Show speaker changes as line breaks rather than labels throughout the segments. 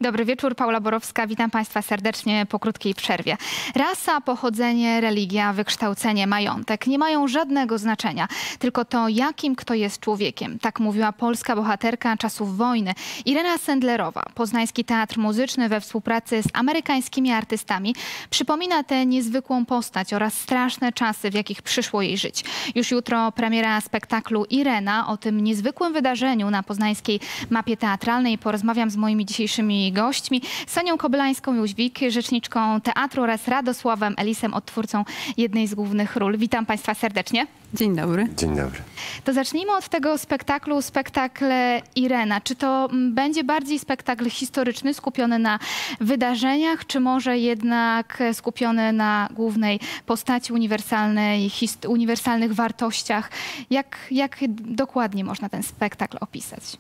Dobry wieczór, Paula Borowska. Witam Państwa serdecznie po krótkiej przerwie. Rasa, pochodzenie, religia, wykształcenie, majątek nie mają żadnego znaczenia. Tylko to, jakim kto jest człowiekiem. Tak mówiła polska bohaterka czasów wojny Irena Sendlerowa. Poznański Teatr Muzyczny we współpracy z amerykańskimi artystami przypomina tę niezwykłą postać oraz straszne czasy, w jakich przyszło jej żyć. Już jutro premiera spektaklu Irena. O tym niezwykłym wydarzeniu na poznańskiej mapie teatralnej porozmawiam z moimi dzisiejszymi gośćmi, Sonią Kobylańską-Jóźwik, rzeczniczką teatru, oraz Radosławem Elisem, odtwórcą jednej z głównych ról. Witam Państwa serdecznie.
Dzień dobry.
Dzień dobry.
To zacznijmy od tego spektaklu, spektakl Irena. Czy to będzie bardziej spektakl historyczny, skupiony na wydarzeniach, czy może jednak skupiony na głównej postaci, uniwersalnych wartościach? Jak dokładnie można ten spektakl opisać?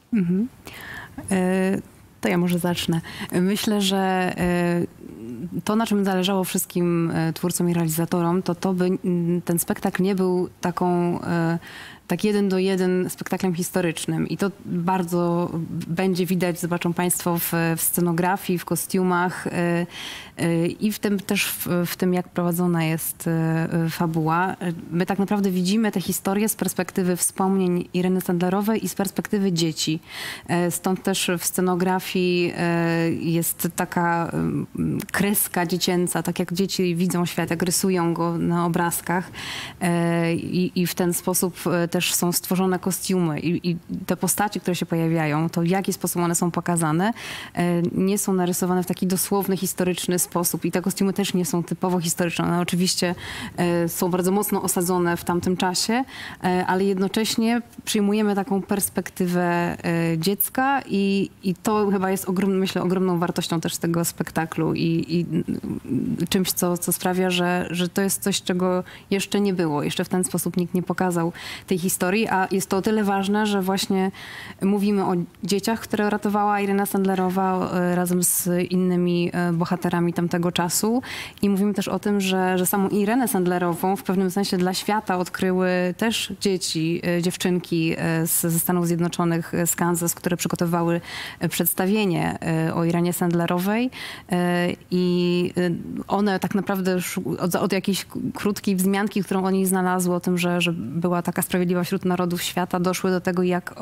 To ja może zacznę. Myślę, że to, na czym zależało wszystkim twórcom i realizatorom, to by ten spektakl nie był tak 1:1 spektaklem historycznym. I to bardzo będzie widać, zobaczą Państwo, w scenografii, w kostiumach i w tym, jak prowadzona jest fabuła. My tak naprawdę widzimy tę historię z perspektywy wspomnień Ireny Sendlerowej i z perspektywy dzieci. Stąd też w scenografii jest taka kreska dziecięca, tak jak dzieci widzą świat, jak rysują go na obrazkach. I w ten sposób też są stworzone kostiumy i te postaci, które się pojawiają, to w jaki sposób one są pokazane, nie są narysowane w taki dosłowny, historyczny sposób. I te kostiumy też nie są typowo historyczne. One oczywiście są bardzo mocno osadzone w tamtym czasie, ale jednocześnie przyjmujemy taką perspektywę dziecka i to chyba jest ogromną wartością też tego spektaklu i czymś, co sprawia, że to jest coś, czego jeszcze nie było. Jeszcze w ten sposób nikt nie pokazał tej historii, a jest to o tyle ważne, że właśnie mówimy o dzieciach, które ratowała Irena Sendlerowa razem z innymi bohaterami tamtego czasu i mówimy też o tym, że samą Irenę Sendlerową w pewnym sensie dla świata odkryły też dziewczynki ze Stanów Zjednoczonych, z Kansas, które przygotowały przedstawienie o Irenie Sendlerowej i one tak naprawdę od jakiejś krótkiej wzmianki, którą o niej znalazły, o tym, że była taka sprawiedliwa wśród narodów świata, doszły do tego, jak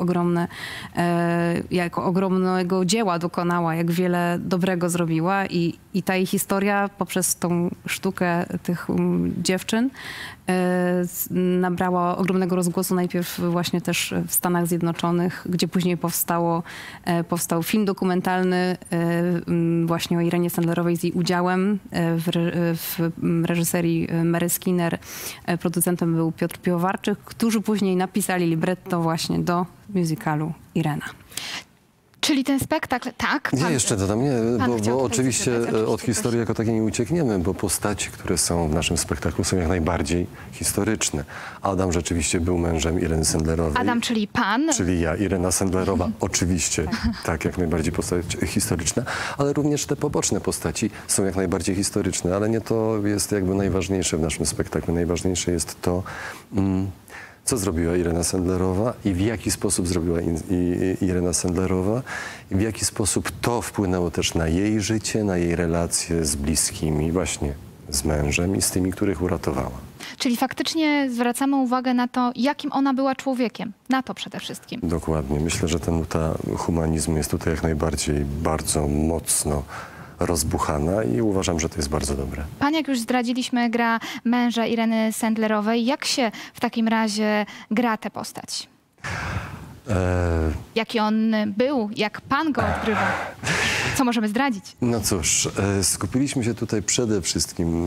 ogromnego dzieła dokonała, jak wiele dobrego zrobiła i ta jej historia poprzez tą sztukę tych dziewczyn nabrała ogromnego rozgłosu, najpierw właśnie też w Stanach Zjednoczonych, gdzie później powstał film dokumentalny właśnie o Irenie Sendlerowej z jej udziałem w reżyserii Mary Skinner. Producentem był Piotr Piwowarczyk, którzy później napisali libretto właśnie do musicalu Irena.
Czyli ten spektakl, tak?
Ja jeszcze dodam, bo oczywiście od historii jako takiej nie uciekniemy, bo postaci, które są w naszym spektaklu, są jak najbardziej historyczne. Adam rzeczywiście był mężem Ireny Sendlerowej.
Adam, czyli pan?
Czyli ja, Irena Sendlerowa. Oczywiście, tak, jak najbardziej postać historyczna, ale również te poboczne postaci są jak najbardziej historyczne, ale nie to jest jakby najważniejsze w naszym spektaklu. Najważniejsze jest to, co zrobiła Irena Sendlerowa i w jaki sposób zrobiła Irena Sendlerowa i w jaki sposób to wpłynęło też na jej życie, na jej relacje z bliskimi, właśnie z mężem i z tymi, których uratowała.
Czyli faktycznie zwracamy uwagę na to, jakim ona była człowiekiem. Na to przede wszystkim. Dokładnie.
Myślę, że ta humanizm jest tutaj jak najbardziej bardzo mocno rozbuchana i uważam, że to jest bardzo dobre.
Pan, jak już zdradziliśmy, gra męża Ireny Sendlerowej. Jak się w takim razie gra tę postać? Jaki on był? Jak pan go odgrywa? Co możemy zdradzić?
No cóż, skupiliśmy się tutaj przede wszystkim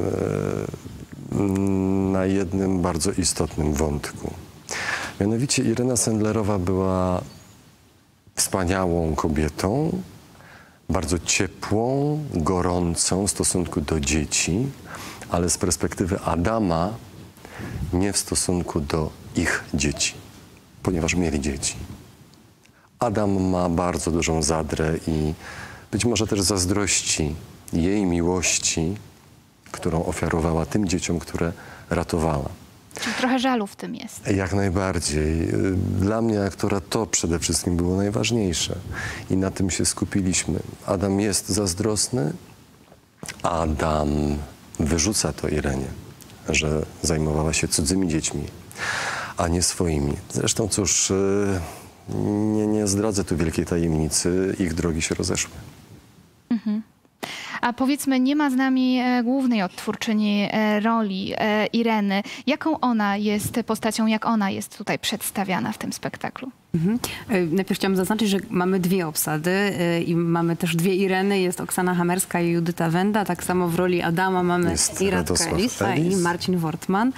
na jednym bardzo istotnym wątku. Mianowicie Irena Sendlerowa była wspaniałą kobietą, bardzo ciepłą, gorącą w stosunku do dzieci, ale z perspektywy Adama nie w stosunku do ich dzieci, ponieważ mieli dzieci. Adam ma bardzo dużą zadrę i być może też zazdrości jej miłości, którą ofiarowała tym dzieciom, które ratowała.
Czyli trochę żalu w tym jest.
Jak najbardziej. Dla mnie, aktora, to przede wszystkim było najważniejsze. I na tym się skupiliśmy. Adam jest zazdrosny. Adam wyrzuca to Irenie, że zajmowała się cudzymi dziećmi, a nie swoimi. Zresztą, cóż, nie zdradzę tu wielkiej tajemnicy. Ich drogi się rozeszły.
A powiedzmy, nie ma z nami głównej odtwórczyni roli Ireny. Jaką ona jest postacią, jak ona jest tutaj przedstawiana w tym spektaklu?
Najpierw chciałam zaznaczyć, że mamy dwie obsady i mamy też dwie Ireny. Jest Oksana Hamerska i Judyta Wenda. Tak samo w roli Adama mamy Iratkę Elisa i Marcin Wortman.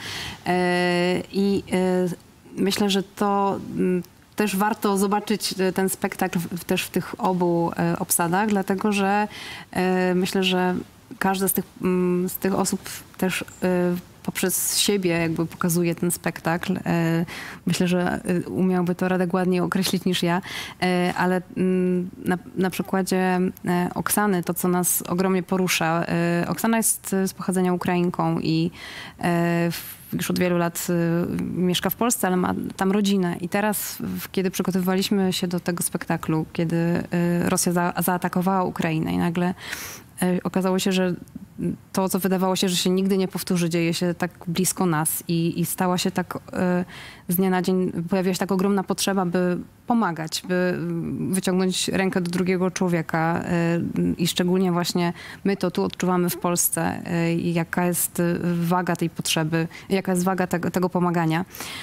Myślę, że to też warto zobaczyć ten spektakl też w tych obu obsadach, dlatego że myślę, że każda z tych osób też poprzez siebie jakby pokazuje ten spektakl. Myślę, że umiałby to Radek ładniej określić niż ja, ale na przykładzie Oksany, to co nas ogromnie porusza. Oksana jest z pochodzenia Ukrainką i już od wielu lat mieszka w Polsce, ale ma tam rodzinę. I teraz, kiedy przygotowywaliśmy się do tego spektaklu, kiedy Rosja zaatakowała Ukrainę i nagle okazało się, że to, co wydawało się, że się nigdy nie powtórzy, dzieje się tak blisko nas i stała się tak z dnia na dzień, pojawiła się tak ogromna potrzeba, by pomagać, by wyciągnąć rękę do drugiego człowieka i szczególnie właśnie my to tu odczuwamy w Polsce i jaka jest waga tej potrzeby, jaka jest waga tego pomagania.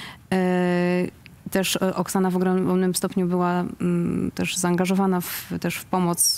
Też Oksana w ogromnym stopniu była też zaangażowana też w pomoc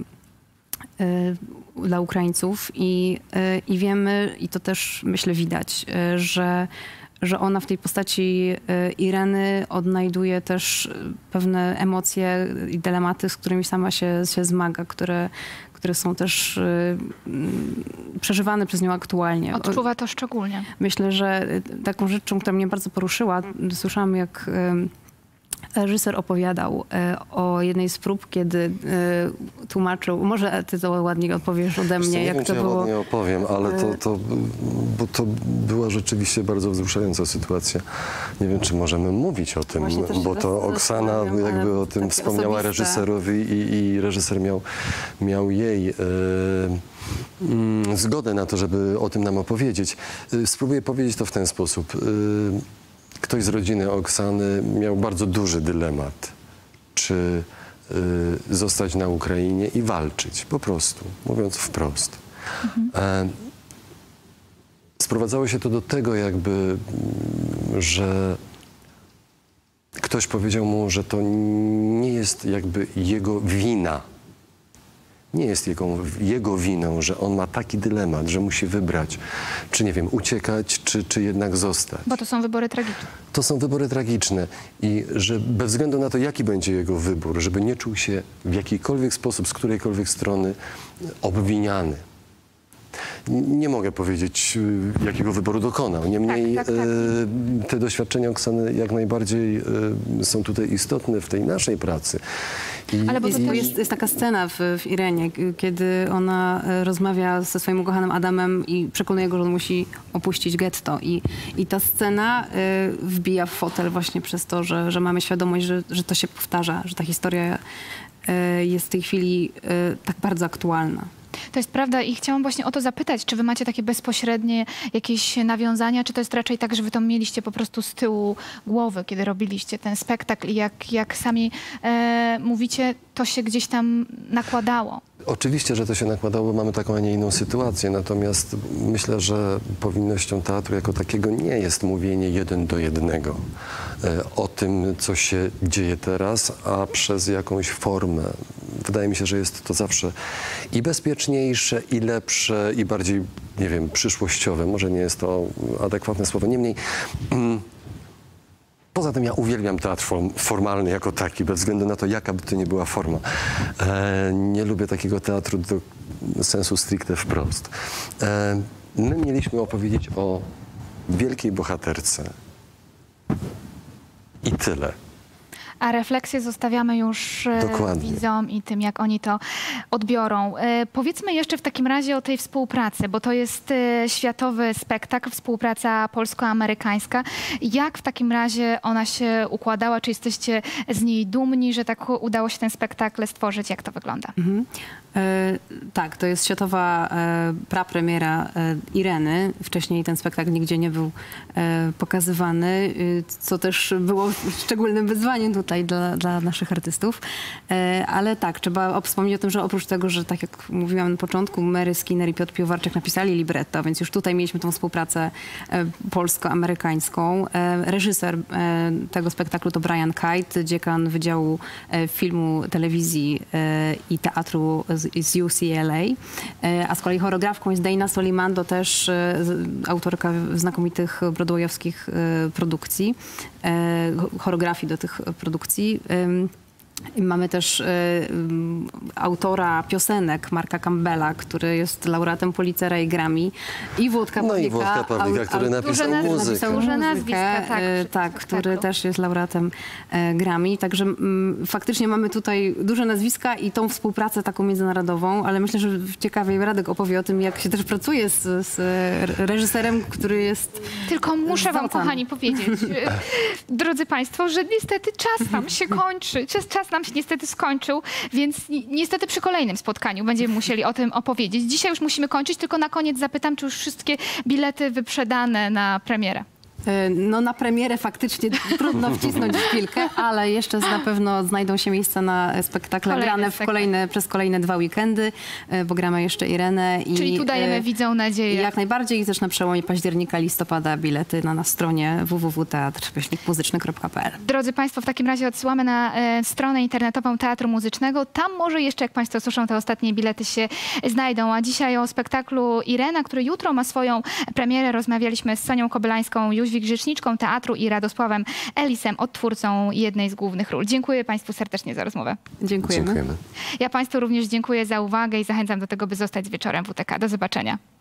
dla Ukraińców i wiemy, i to też myślę widać, że ona w tej postaci Ireny odnajduje też pewne emocje i dylematy, z którymi sama się zmaga, które są też przeżywane przez nią aktualnie.
Odczuwa to szczególnie.
Myślę, że taką rzeczą, która mnie bardzo poruszyła, słyszałam, jak reżyser opowiadał o jednej z prób, kiedy tłumaczył, może ty to ładniej odpowiesz ode mnie,
nie
jak
wiem,
to
czy
było.
Ja ładnie opowiem, ale bo to była rzeczywiście bardzo wzruszająca sytuacja. Nie wiem, czy możemy mówić o tym, bo to Oksana jakby o tym wspomniała reżyserowi i reżyser miał jej zgodę na to, żeby o tym nam opowiedzieć. Spróbuję powiedzieć to w ten sposób. Ktoś z rodziny Oksany miał bardzo duży dylemat, czy zostać na Ukrainie i walczyć, po prostu, mówiąc wprost. Sprowadzało się to do tego jego, że ktoś powiedział mu, że to nie jest jakby jego wina. Nie jest jego winą, że on ma taki dylemat, że musi wybrać, czy nie wiem, uciekać, czy jednak zostać.
Bo to są wybory tragiczne.
To są wybory tragiczne i że bez względu na to, jaki będzie jego wybór, żeby nie czuł się w jakikolwiek sposób, z którejkolwiek strony obwiniany. Nie mogę powiedzieć, jakiego wyboru dokonał. Niemniej
tak.
te doświadczenia Oksany jak najbardziej są tutaj istotne w tej naszej pracy.
Ale bo jest taka scena w Irenie, kiedy ona rozmawia ze swoim ukochanym Adamem i przekonuje go, że on musi opuścić getto. I ta scena wbija w fotel właśnie przez to, że mamy świadomość, że to się powtarza, że ta historia jest w tej chwili tak bardzo aktualna.
To jest prawda i chciałam właśnie o to zapytać, czy wy macie takie bezpośrednie jakieś nawiązania, czy to jest raczej tak, że wy to mieliście po prostu z tyłu głowy, kiedy robiliście ten spektakl i jak sami mówicie, to się gdzieś tam nakładało?
Oczywiście, że to się nakładało, bo mamy taką, a nie inną sytuację, natomiast myślę, że powinnością teatru jako takiego nie jest mówienie 1 do 1 o tym, co się dzieje teraz, a przez jakąś formę. Wydaje mi się, że jest to zawsze i bezpieczniejsze, i lepsze, i bardziej, nie wiem, przyszłościowe. Może nie jest to adekwatne słowo. Niemniej, poza tym ja uwielbiam teatr formalny jako taki, bez względu na to, jaka by to nie była forma. Nie lubię takiego teatru do sensu stricte wprost. My mieliśmy opowiedzieć o wielkiej bohaterce. I tyle.
A refleksję zostawiamy już
Dokładnie.
widzom i tym, jak oni to odbiorą. Powiedzmy jeszcze w takim razie o tej współpracy, bo to jest światowy spektakl, współpraca polsko-amerykańska. Jak w takim razie ona się układała? Czy jesteście z niej dumni, że tak udało się ten spektakl stworzyć? Jak to wygląda?
Tak, to jest światowa prapremiera Ireny. Wcześniej ten spektakl nigdzie nie był pokazywany, co też było szczególnym wyzwaniem tutaj dla naszych artystów. Ale tak, trzeba wspomnieć o tym, że oprócz tego, że tak jak mówiłam na początku, Mary Skinner i Piotr Piwowarczyk napisali libretto, więc już tutaj mieliśmy tą współpracę polsko-amerykańską. Reżyser tego spektaklu to Brian Kite, dziekan Wydziału Filmu, Telewizji i Teatru z UCLA, a z kolei choreografką jest Dana Solimando, też autorka znakomitych broadwayowskich produkcji, choreografii do tych produkcji. Mamy też autora piosenek Marka Campbella, który jest laureatem Pulitzera i Grammy. I Włodka Pawlika.
No i Włodka Pawlika, który napisał muzykę.
Duże nazwiska,
tak, który też jest laureatem Grammy. Także faktycznie mamy tutaj duże nazwiska i tą współpracę taką międzynarodową, ale myślę, że ciekawie Radek opowie o tym, jak się też pracuje z reżyserem, który jest...
Tylko muszę wam, kochani, powiedzieć, drodzy państwo, że niestety czas nam się kończy. Czas nam się niestety skończył, więc niestety przy kolejnym spotkaniu będziemy musieli o tym opowiedzieć. Dzisiaj już musimy kończyć, tylko na koniec zapytam, czy już wszystkie bilety wyprzedane na premierę?
No na premierę faktycznie trudno wcisnąć szpilkę, ale jeszcze na pewno znajdą się miejsca na spektakle grane przez kolejne 2 weekendy, bo gramy jeszcze Irenę.
Czyli tu dajemy widzom nadzieję.
Jak najbardziej i też na przełomie października, listopada bilety na stronie www.teatr-muzyczny.pl.
Drodzy państwo, w takim razie odsyłamy na stronę internetową Teatru Muzycznego. Tam może jeszcze, jak państwo słyszą, te ostatnie bilety się znajdą. A dzisiaj o spektaklu Irena, który jutro ma swoją premierę, rozmawialiśmy z Sonią Kobylańską, rzeczniczką teatru i Radosławem Ellisem, odtwórcą jednej z głównych ról. Dziękuję państwu serdecznie za rozmowę.
Dziękujemy.
Ja państwu również dziękuję za uwagę i zachęcam do tego, by zostać z wieczorem WTK. Do zobaczenia.